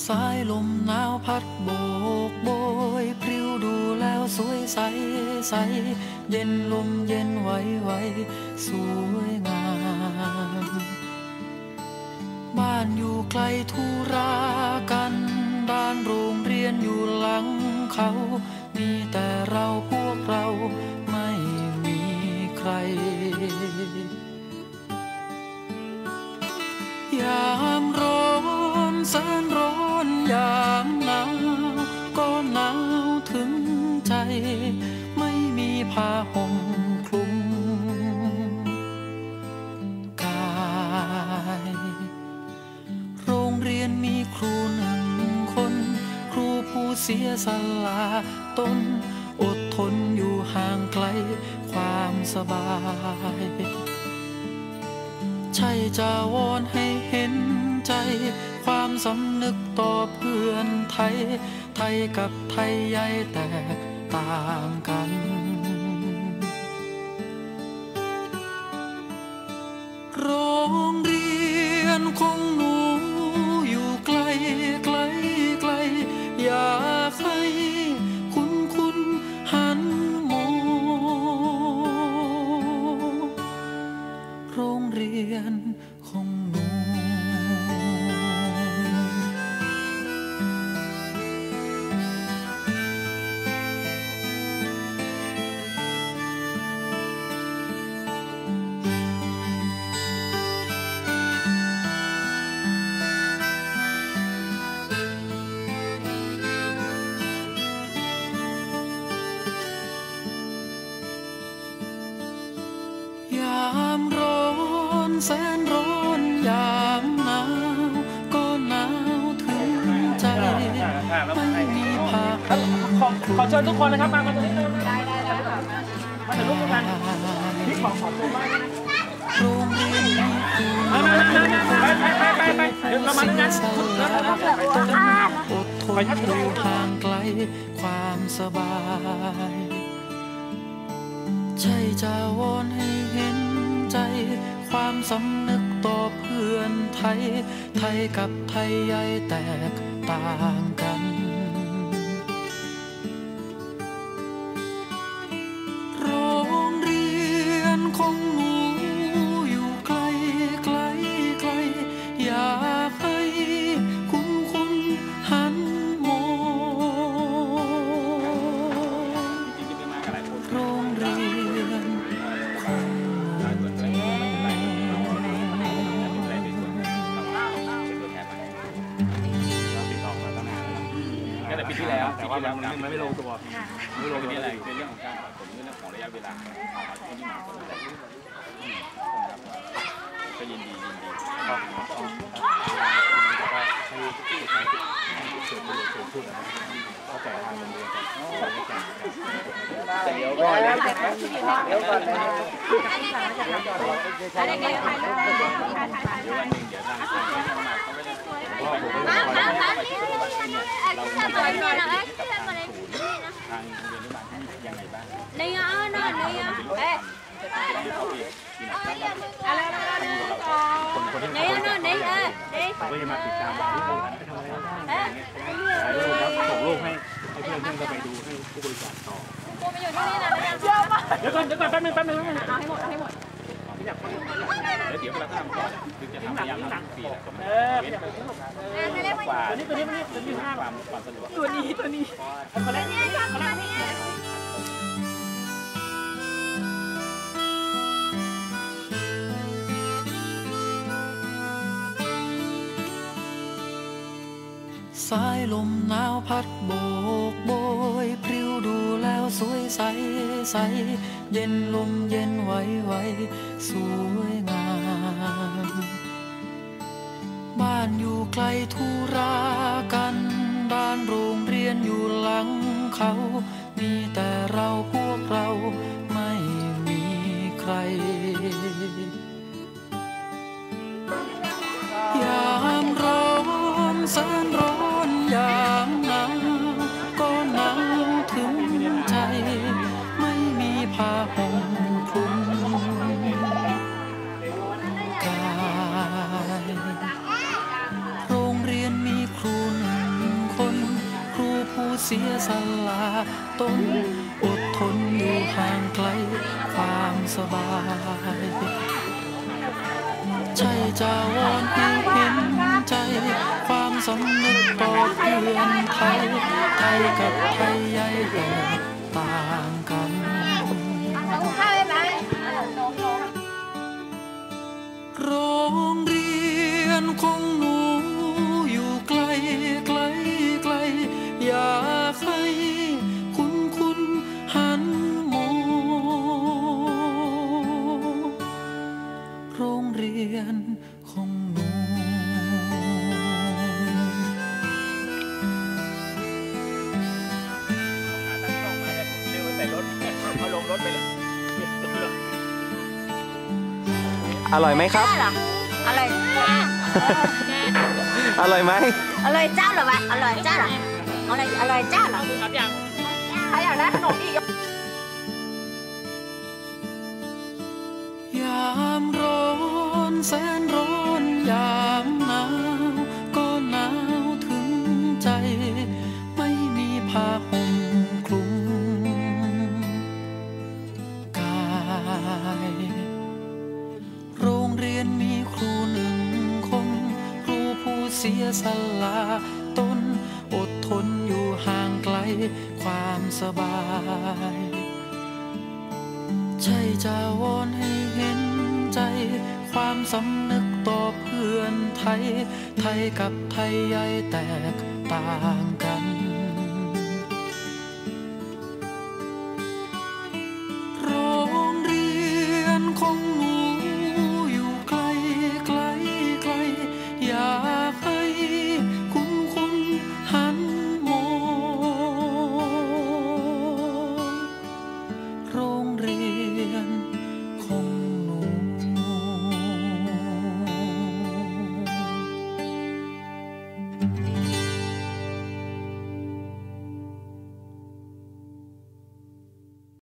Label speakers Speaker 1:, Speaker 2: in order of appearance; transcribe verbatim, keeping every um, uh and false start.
Speaker 1: สายลมหนาวพัดโบกโบยพริ้วดูแล้วสวยใสใสเย็นลมเย็นไหวไหวสวยงามบ้านอยู่ไกลธุรากันด้านโรงเรียนอยู่หลังเขามีแต่เราพวกเราไม่มีใครยามร้อนแสนร้อนยามหนาวก็หนาวถึงใจไม่มีผ้าห่มคลุมกายโรงเรียนมีครูหนึ่งคนครูผู้เสียสละตนอดทนอยู่ห่างไกลความสบายใช่จะวอนให้เห็นใจความสำนึกต่อเพื่อนไทยไทยกับไทยใหญ่แตกต่างกันโรงเรียนของหนูอยู่ไกลไกลไกลอยากให้คุณคุณหันมองโรงเรียนของหนูยามร้อนแสนร้อนยามหนาวก็หนาวถึงใจไม่มีผ้าห่มคลุม
Speaker 2: ขอเชิญทุกคนนะครับมามาตรงนี้เลยได้ได้ได้มาถ่ายรูปกันพี่ขอขอบคุณมาก
Speaker 1: โรงเรียนมีครู
Speaker 2: มามามาไปไปไปไปเดี๋ยวเรามาด้วยกัน
Speaker 1: อดทนอยู่ห่างไกลความสบายใช่จะวอนให้เห็นใจความสำนึกต่อเพื่อนไทยไทยกับไทยใหญ่แตกต่างกันโรงเรียนของหนูอยู่ไกลไกลไกลอยากให้คุณคุณหันมองโรงเรียนของ
Speaker 3: แต่ปีที่แล้วแต่ว่ามันมันไม่ลงตัวไม่ลงตัวอะไรในเรื่องของการผมเรื่องของระยะเวลาเอามาที่นี่มาก็ยินดียินดีก็ให้ที่ใช้เสือตัวเสือพูดนะเข้าใจทางโรงเรียนกันเดี๋ยวก่อนเดี๋ยวก่อนนะ
Speaker 4: อะไรกันถ่ายรูปถ่ายถ่ายถ่ายถ่ายวันหนึ่งเดี๋ยวทางทางไม่ทำมาเขาไม่ได้มามามาเราจะไปหน่อยนะที่ทำอะไรนี่นะ
Speaker 3: ทางโรงเรียนบ้านยังไงบ้าง
Speaker 4: นี่อ่ะนั่นนี่อ่ะเอ๊ะอะไรอะไรนี่อ่ะนั่นนี่เอ๊ะนี่
Speaker 3: เขาก็จะมาติดตามที่โรงเรียนไปทำอะไรบ้างส่งรูปให้ให้เพื่อนเพื่อนก็ไปดูให้ผู้บริการต่อ
Speaker 4: กูไปอยู่ที่นี่นะเชื่อป่ะ
Speaker 2: เดี๋ยวก่อนเดี๋ยวก่อนแป๊บนึงแป๊บนึง
Speaker 4: เอาให้หมดเอาให้หมด
Speaker 3: แล้วเดี๋ยวเราทำก่อนคือจะทำพยายามทำปีละเอ
Speaker 2: อ
Speaker 3: กว่า
Speaker 2: ตัวนี้ตัวนี้ตัวนี้
Speaker 3: ความความสะดวก
Speaker 2: ตัวนี้ตัวนี้
Speaker 4: ตัวนี้ชอบตัวนี้
Speaker 1: สายลมหนาวพัดโบกโบยพริ้วดูแล้วสวยใสใสเย็นลมเย็นไหวไหวสวยงามบ้านอยู่ไกลธุรากันด้านโรงเรียนอยู่หลังเขามีแต่เราพวกเราไม่มีใครยามร้อนแสนร้อนยามหนาวก็หนาวถึงใจไม่มีผ้าห่มคลุมกายโรงเรียนมีครูหนึ่งตนอดทนอยู่ห่างไกลความสบายใช่จะวอนให้เห็นใจความสำนึกต่อเพื่อนไทยไทยกับไทยใหญ่แตกต่างกันโรงเรียนของหนูอยู่ไกลไกลไกลอยากให้คุณคุณหันมองโรงเรียนของหนู
Speaker 5: อร่อยไหมครับ
Speaker 4: อร่อย
Speaker 5: อร่อยไหม
Speaker 4: อร่อยจ้าเหรอวะอร่อยจ้าเหรออร่อยอร่อยจ้าเหรอครับยังใครอยากได้ขนมอีก
Speaker 1: ยามร้อนแสนร้อนยามหนาวก็หนาวถึงใจไม่มีผ้าห่มคลุมกายโรงเรียนมีครูหนึ่งคนครูผู้เสียสละตนอดทนอยู่ห่างไกลความสบายใช่จะวอนให้เห็นใจความสำนึกต่อเพื่อนไทยไทยกับไทยใหญ่แตกต่างกันโรงเรียนของหนูอยู่ไกลไกลไกลอยา